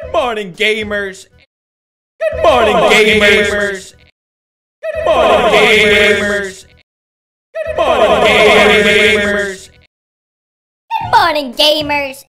Good morning, gamers. Good morning, gamers. Good morning, gamers. Good morning, gamers. Good morning, gamers.